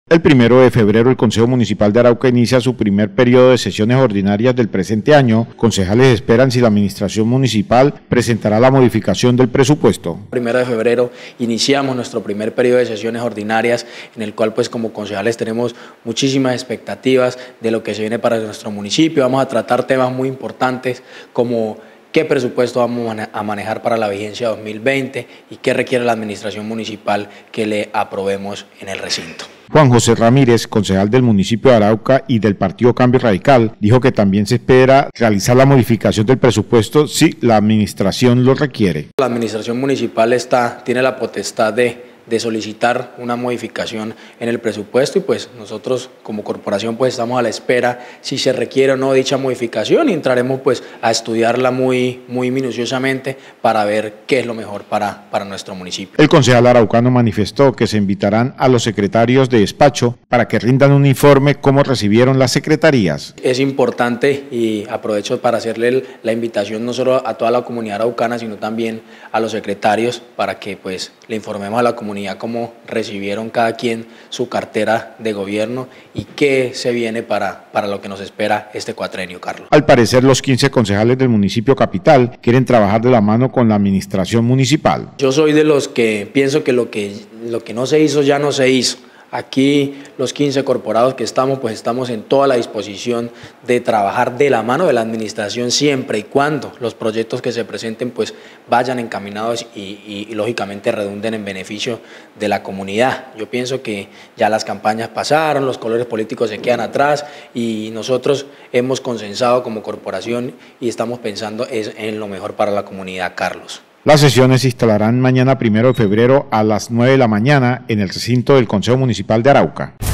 El 1 de febrero el Consejo Municipal de Arauca inicia su primer periodo de sesiones ordinarias del presente año. Concejales esperan si la administración municipal presentará la modificación del presupuesto. El 1 de febrero iniciamos nuestro primer periodo de sesiones ordinarias en el cual pues como concejales tenemos muchísimas expectativas de lo que se viene para nuestro municipio. Vamos a tratar temas muy importantes como qué presupuesto vamos a manejar para la vigencia 2020 y qué requiere la administración municipal que le aprobemos en el recinto. Juan José Ramírez, concejal del municipio de Arauca y del Partido Cambio Radical, dijo que también se espera realizar la modificación del presupuesto si la administración lo requiere. La administración municipal tiene la potestad de solicitar una modificación en el presupuesto y pues nosotros como corporación pues estamos a la espera si se requiere o no dicha modificación y entraremos pues a estudiarla muy minuciosamente para ver qué es lo mejor para nuestro municipio. El concejal araucano manifestó que se invitarán a los secretarios de despacho para que rindan un informe cómo recibieron las secretarías. Es importante y aprovecho para hacerle la invitación no solo a toda la comunidad araucana sino también a los secretarios para que pues le informemos a la comunidad cómo recibieron cada quien su cartera de gobierno y qué se viene para lo que nos espera este cuatrenio, Carlos. Al parecer, los 15 concejales del municipio capital quieren trabajar de la mano con la administración municipal. Yo soy de los que pienso que lo que no se hizo ya no se hizo. Aquí los 15 corporados que estamos, pues estamos en toda la disposición de trabajar de la mano de la administración siempre y cuando los proyectos que se presenten pues vayan encaminados y lógicamente redunden en beneficio de la comunidad. Yo pienso que ya las campañas pasaron, los colores políticos se quedan atrás y nosotros hemos consensado como corporación y estamos pensando en lo mejor para la comunidad, Carlos. Las sesiones se instalarán mañana 1 de febrero a las 9 de la mañana en el recinto del Consejo Municipal de Arauca.